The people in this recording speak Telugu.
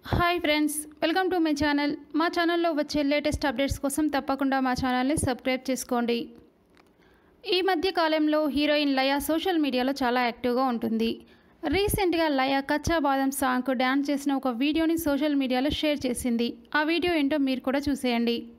Hi friends, welcome to my channel. మా ఛానల్లో వచ్చే లేటెస్ట్ అప్డేట్స్ కోసం తప్పకుండా మా ఛానల్ని సబ్స్క్రైబ్ చేసుకోండి. ఈ మధ్య కాలంలో హీరోయిన్ లయ సోషల్ మీడియాలో చాలా యాక్టివ్గా ఉంటుంది. రీసెంట్గా లయ కచ్చా బాదం సాంగ్కు డ్యాన్స్ చేసిన ఒక వీడియోని సోషల్ మీడియాలో షేర్ చేసింది. ఆ వీడియో ఏంటో మీరు కూడా చూసేయండి.